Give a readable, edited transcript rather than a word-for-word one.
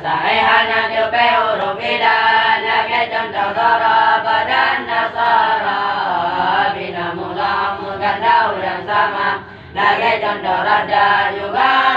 Saya hanya tiupe huruf idah, nyagai contoh dorob dan nasara. Bina mula ganda yang sama, nyagai contoh rada juga